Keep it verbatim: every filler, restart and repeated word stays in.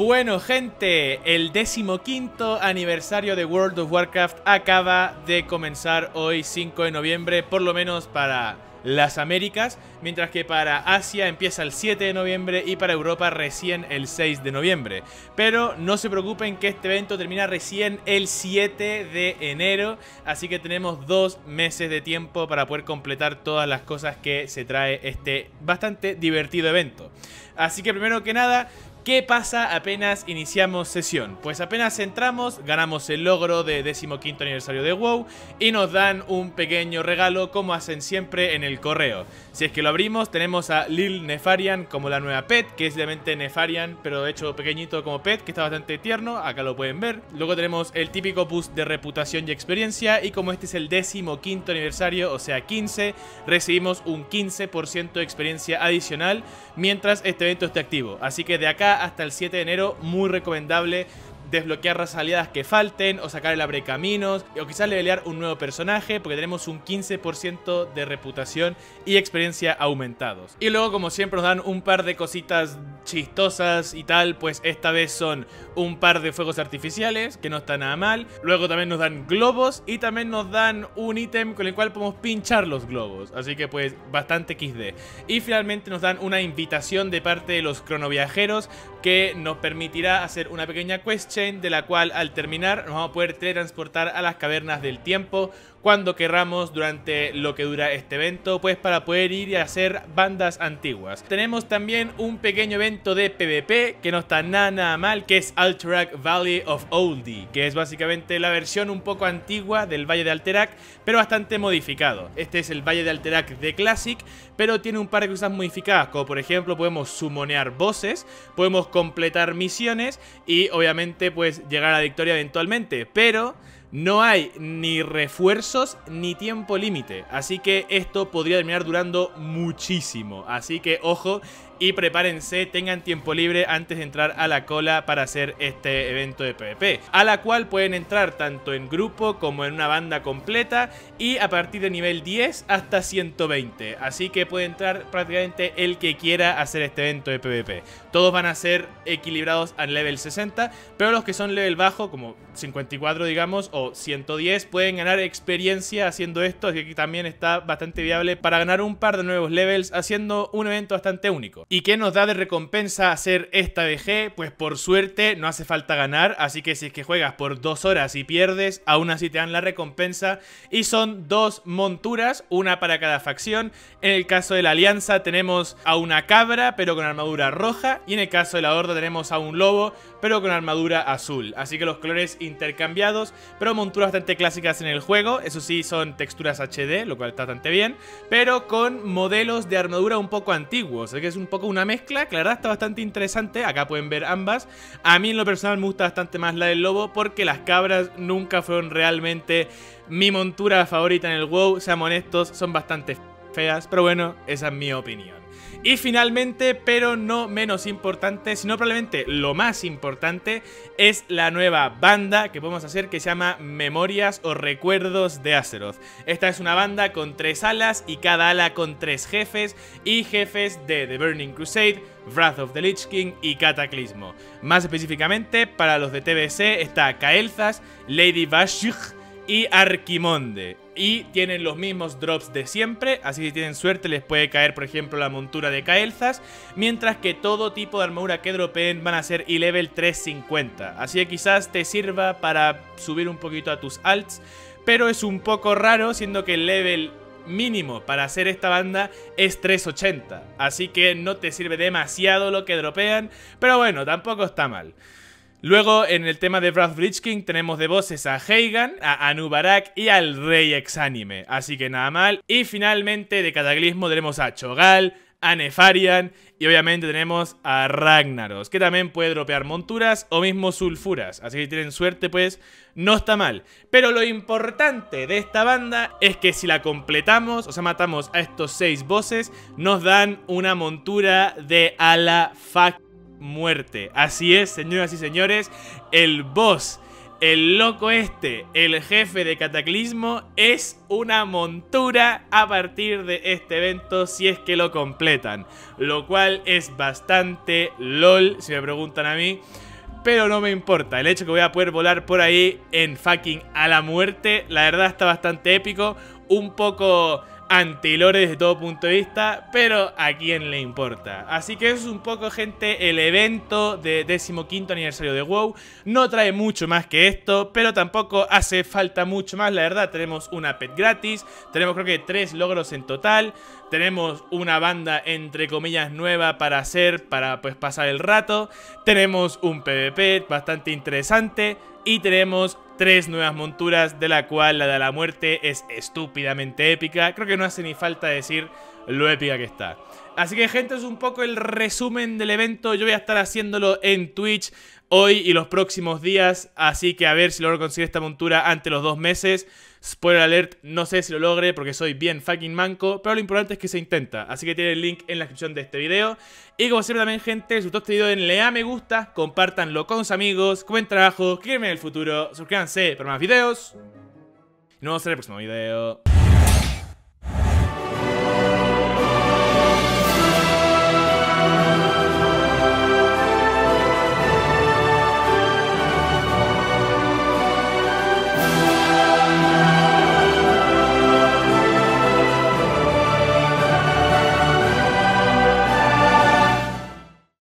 Bueno, gente, el decimoquinto aniversario de World of Warcraft acaba de comenzar hoy, cinco de noviembre, por lo menos para las Américas, mientras que para Asia empieza el siete de noviembre y para Europa recién el seis de noviembre. Pero no se preocupen que este evento termina recién el siete de enero, así que tenemos dos meses de tiempo para poder completar todas las cosas que se trae este bastante divertido evento. Así que primero que nada, ¿qué pasa apenas iniciamos sesión? Pues apenas entramos, ganamos el logro de decimoquinto aniversario de WoW y nos dan un pequeño regalo como hacen siempre en el correo. Si es que lo abrimos, tenemos a Lil Nefarian como la nueva pet, que es realmente Nefarian pero hecho pequeñito como pet, que está bastante tierno, acá lo pueden ver. Luego tenemos el típico boost de reputación y experiencia, y como este es el decimoquinto aniversario, o sea quince, recibimos un quince por ciento de experiencia adicional mientras este evento esté activo. Así que de acá hasta el siete de enero, muy recomendable desbloquear las aliadas que falten, o sacar el abrecaminos, o quizás levelear un nuevo personaje, porque tenemos un quince por ciento de reputación y experiencia aumentados. Y luego, como siempre, nos dan un par de cositas chistosas y tal, pues esta vez son un par de fuegos artificiales, que no está nada mal. Luego también nos dan globos y también nos dan un ítem con el cual podemos pinchar los globos, así que pues bastante equis de. Y finalmente nos dan una invitación de parte de los cronoviajeros que nos permitirá hacer una pequeña quest chain, de la cual al terminar nos vamos a poder teletransportar a las cavernas del tiempo cuando querramos durante lo que dura este evento, pues para poder ir y hacer bandas antiguas. Tenemos también un pequeño evento de PvP que no está nada, nada mal, que es Alterac Valley of Oldie, que es básicamente la versión un poco antigua del Valle de Alterac, pero bastante modificado. Este es el Valle de Alterac de Classic, pero tiene un par de cosas modificadas, como por ejemplo podemos summonear bosses, podemos completar misiones y obviamente pues llegar a la victoria eventualmente, pero no hay ni refuerzos ni tiempo límite, así que esto podría terminar durando muchísimo. Así que ojo y prepárense, tengan tiempo libre antes de entrar a la cola para hacer este evento de PvP, a la cual pueden entrar tanto en grupo como en una banda completa y a partir de nivel diez hasta ciento veinte, así que puede entrar prácticamente el que quiera hacer este evento de PvP. Todos van a ser equilibrados al level sesenta, pero los que son level bajo, como cincuenta y cuatro digamos, o ciento diez, pueden ganar experiencia haciendo esto, así que aquí también está bastante viable para ganar un par de nuevos levels haciendo un evento bastante único. ¿Y qué nos da de recompensa hacer esta V G? Pues por suerte no hace falta ganar, así que si es que juegas por dos horas y pierdes, aún así te dan la recompensa, y son dos monturas, una para cada facción. En el caso de la alianza tenemos a una cabra pero con armadura roja, y en el caso de la horda tenemos a un lobo pero con armadura azul, así que los colores intercambiados, pero monturas bastante clásicas en el juego. Eso sí, son texturas hache de, lo cual está bastante bien, pero con modelos de armadura un poco antiguos, así que es un poco una mezcla que la verdad está bastante interesante. Acá pueden ver ambas. A mí en lo personal me gusta bastante más la del lobo, porque las cabras nunca fueron realmente mi montura favorita en el WoW, seamos honestos, son bastante feas, pero bueno, esa es mi opinión. Y finalmente, pero no menos importante, sino probablemente lo más importante, es la nueva banda que podemos hacer, que se llama Memorias o Recuerdos de Azeroth. Esta es una banda con tres alas y cada ala con tres jefes, y jefes de The Burning Crusade, Wrath of the Lich King y Cataclismo. Más específicamente, para los de T B C está Kael'thas, Lady Vashj y Archimonde, y tienen los mismos drops de siempre, así que si tienen suerte les puede caer por ejemplo la montura de Kael'thas, mientras que todo tipo de armadura que dropeen van a ser y level trescientos cincuenta, así que quizás te sirva para subir un poquito a tus alts, pero es un poco raro siendo que el level mínimo para hacer esta banda es trescientos ochenta, así que no te sirve demasiado lo que dropean, pero bueno, tampoco está mal. Luego, en el tema de Wrath of the Lich King, tenemos de bosses a Heigan, a Anub'arak y al Rey Exánime, así que nada mal. Y finalmente, de Cataclismo tenemos a Cho'Gall, a Nefarian y obviamente tenemos a Ragnaros, que también puede dropear monturas o mismo sulfuras, así que si tienen suerte pues no está mal. Pero lo importante de esta banda es que si la completamos, o sea matamos a estos seis bosses, nos dan una montura de ala fuck muerte. Así es, señoras y señores, el boss, el loco este, el jefe de Cataclismo, es una montura a partir de este evento si es que lo completan, lo cual es bastante lol si me preguntan a mí. pero no me importa. El hecho que voy a poder volar por ahí en fucking a la muerte, la verdad está bastante épico. Un poco anti-lore desde todo punto de vista, pero a quién le importa. Así que eso es un poco, gente, el evento de decimoquinto aniversario de WoW. No trae mucho más que esto, pero tampoco hace falta mucho más, la verdad. Tenemos una pet gratis, tenemos creo que tres logros en total, tenemos una banda entre comillas nueva para hacer, para pues pasar el rato, tenemos un PvP bastante interesante y tenemos tres nuevas monturas, de la cual la de la muerte es estúpidamente épica. Creo que no hace ni falta decir lo épica que está. Así que, gente, es un poco el resumen del evento. Yo voy a estar haciéndolo en Twitch hoy y los próximos días, así que a ver si logro conseguir esta montura antes de los dos meses. Spoiler alert, no sé si lo logre porque soy bien fucking manco, pero lo importante es que se intenta. Así que tiene el link en la descripción de este video. Y como siempre también, gente, si os gustó este video, denle a me gusta, compártanlo con sus amigos, comenten abajo, qué quieren ver en el futuro, suscríbanse para más videos. Y nos vemos en el próximo video.